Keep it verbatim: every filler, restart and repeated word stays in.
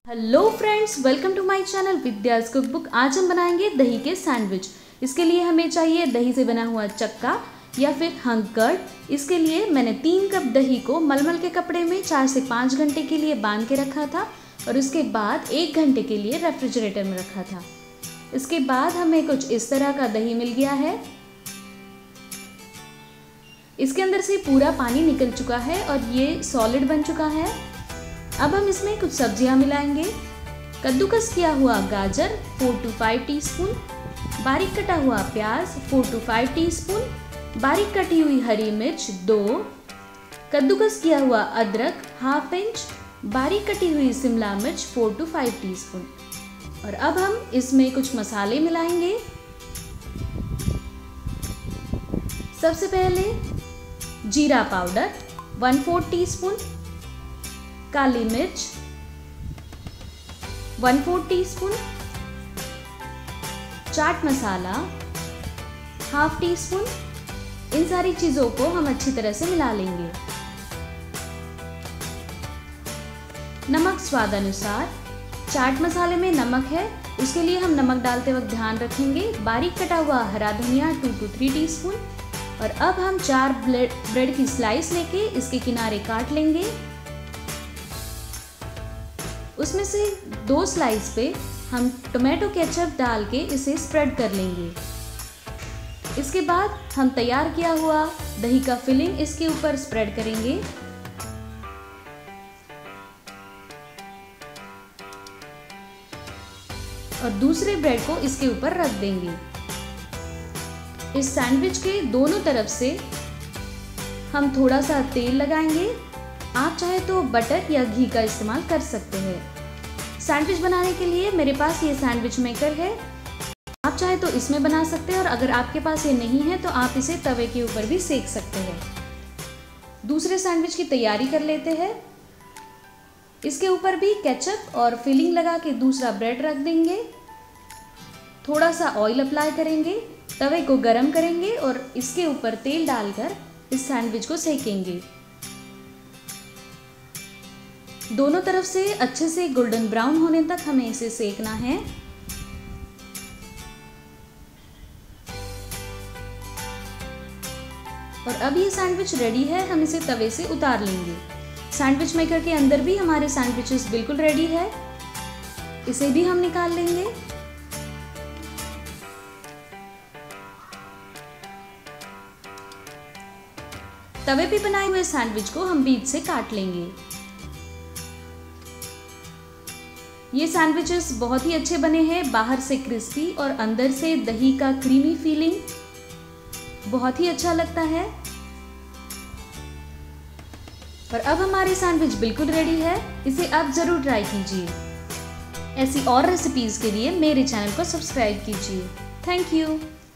Hello friends, welcome to my channel Vidya's cookbook. आज हम बनाएंगे दही के सैंडविच। इसके लिए हमें चाहिए दही से बना हुआ चक्का या फिर हंग कर्ड। इसके लिए मैंने तीन कप दही को मलमल के कपड़े में चार से पाँच घंटे के लिए बांध के रखा था और उसके बाद एक घंटे के लिए रेफ्रिजरेटर में रखा था। इसके बाद हमें कुछ इस तरह का दही मिल गया है। इसके अंदर से पूरा पानी निकल चुका है और ये सॉलिड बन चुका है। अब हम इसमें कुछ सब्जियां मिलाएंगे। कद्दूकस किया हुआ गाजर फोर टू फाइव टीस्पून, बारीक कटा हुआ प्याज फोर टू फाइव टीस्पून, बारीक कटी हुई हरी मिर्च दो, कद्दूकस किया हुआ अदरक हाफ इंच, बारीक कटी हुई शिमला मिर्च फोर टू फाइव टीस्पून। और अब हम इसमें कुछ मसाले मिलाएंगे। सबसे पहले जीरा पाउडर वन फोर्थ टीस्पून, काली मिर्च one fourth teaspoon, chaat masala half teaspoon. इन सारी चीजों को हम अच्छी तरह से मिला लेंगे। नमक स्वाद अनुसार। चाट मसाले में नमक है, उसके लिए हम नमक डालते वक्त ध्यान रखेंगे। बारीक कटा हुआ हरा धनिया टू टू थ्री टीस्पून। और अब हम चार ब्रेड की स्लाइस लेके इसके किनारे काट लेंगे। उसमें से दो स्लाइस पे हम टोमेटो केचप डाल के इसे स्प्रेड कर लेंगे। इसके बाद हम तैयार किया हुआ दही का फिलिंग इसके ऊपर स्प्रेड करेंगे। और दूसरे ब्रेड को इसके ऊपर रख देंगे। इस सैंडविच के दोनों तरफ से हम थोड़ा सा तेल लगाएंगे। आप चाहे तो बटर या घी का इस्तेमाल कर सकते हैं। सैंडविच बनाने के लिए मेरे पास ये सैंडविच मेकर है, आप चाहे तो इसमें बना सकते हैं और अगर आपके पास ये नहीं है तो आप इसे तवे के ऊपर भी सेक सकते हैं। दूसरे सैंडविच की तैयारी कर लेते हैं। इसके ऊपर भी केचप और फिलिंग लगा के दूसरा ब्रेड रख देंगे। थोड़ा सा ऑयल अप्लाई करेंगे, तवे को गरम करेंगे और इसके ऊपर तेल डालकर इस सैंडविच को सेकेंगे। दोनों तरफ से अच्छे से गोल्डन ब्राउन होने तक हमें इसे सेकना है। और अब ये सैंडविच रेडी है, हम इसे तवे से उतार लेंगे। सैंडविच मेकर के अंदर भी हमारे सैंडविचेस बिल्कुल रेडी है, इसे भी हम निकाल लेंगे। तवे पे बनाए हुए सैंडविच को हम बीच से काट लेंगे। ये सैंडविचेस बहुत ही अच्छे बने हैं, बाहर से क्रिस्पी और अंदर से दही का क्रीमी फीलिंग बहुत ही अच्छा लगता है। और अब हमारे सैंडविच बिल्कुल रेडी है, इसे आप जरूर ट्राई कीजिए। ऐसी और रेसिपीज के लिए मेरे चैनल को सब्सक्राइब कीजिए। Thank you.